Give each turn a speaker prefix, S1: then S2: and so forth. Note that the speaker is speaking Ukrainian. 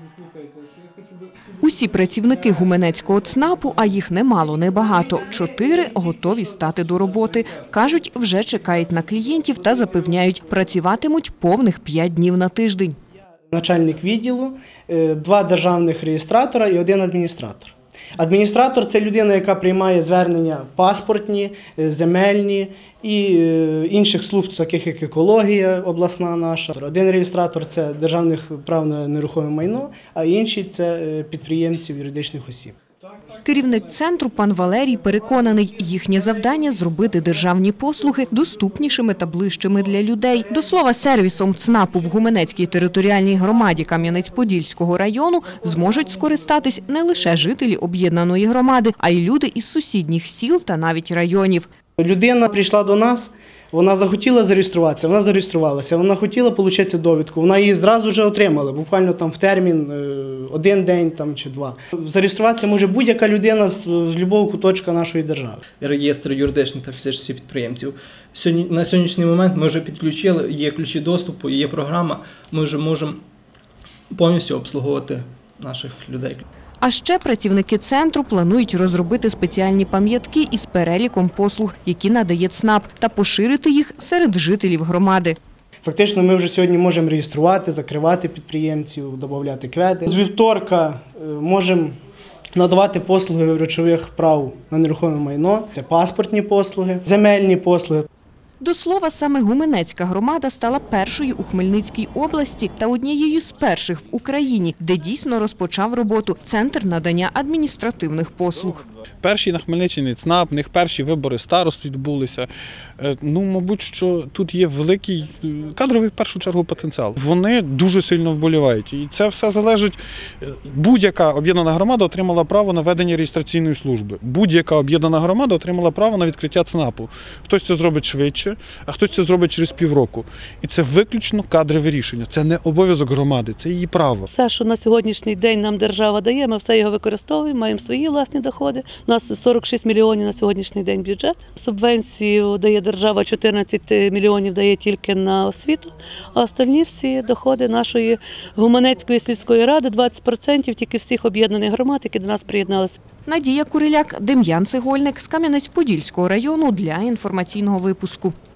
S1: Усі працівники Гуменецького ЦНАПу, а їх немало, небагато, 4 готові стати до роботи. Кажуть, вже чекають на клієнтів та запевняють, працюватимуть повних 5 днів на тиждень.
S2: Начальник відділу, 2 державних реєстратора і 1 адміністратор. Адміністратор – це людина, яка приймає звернення паспортні, земельні і інших служб, таких як екологія обласна наша. 1 реєстратор – це державних прав на нерухоме майно, а інші – це підприємців юридичних осіб.
S1: Керівник центру пан Валерій переконаний, їхнє завдання – зробити державні послуги доступнішими та ближчими для людей. До слова, сервісом ЦНАПу в Гуменецькій територіальній громаді Кам'янець-Подільського району зможуть скористатись не лише жителі об'єднаної громади, а й люди із сусідніх сіл та навіть районів.
S2: Людина прийшла до нас, вона захотіла зареєструватися, вона зареєструвалася, вона хотіла отримати довідку, вона її зразу вже отримала, буквально там в термін 1 день там, чи 2. Зареєструватися може будь-яка людина з будь-якого куточка нашої держави.
S3: Реєстр юридичних та фізичних підприємців. На сьогоднішній момент ми вже підключили, є ключі доступу, є програма, ми вже можемо повністю обслуговувати наших людей.
S1: А ще працівники центру планують розробити спеціальні пам'ятки із переліком послуг, які надає ЦНАП, та поширити їх серед жителів громади.
S2: Фактично ми вже сьогодні можемо реєструвати, закривати підприємців, додати кведи. З вівторка можемо надавати послуги речових прав на нерухоме майно, це паспортні послуги, земельні послуги.
S1: До слова, саме Гуменецька громада стала першою у Хмельницькій області та однією з перших в Україні, де дійсно розпочав роботу Центр надання адміністративних послуг.
S4: Перші на Хмельниччині ЦНАП, в них перші вибори старост відбулися. Мабуть, що тут є великий кадровий, в першу чергу, потенціал. Вони дуже сильно вболівають. І це все залежить. Будь-яка об'єднана громада отримала право на ведення реєстраційної служби. Будь-яка об'єднана громада отримала право на відкриття ЦНАПу. Хтось це зробить швидше, а хтось це зробить через півроку. І це виключно кадрове рішення. Це не обов'язок громади, це її право.
S5: Все, що на сьогоднішній день нам держава дає, ми все його використовуємо, маємо свої власні доходи. У нас 46 мільйонів на сьогоднішній день бюджет. Субвенцію дає держава, 14 мільйонів дає тільки на освіту, а остальні всі доходи нашої Гуменецької сільської ради, 20% тільки всіх об'єднаних громад, які до нас приєдналися.
S1: Надія Куриляк, Дем'ян Цегольник з Кам'янець-Подільського району для інформаційного випуску.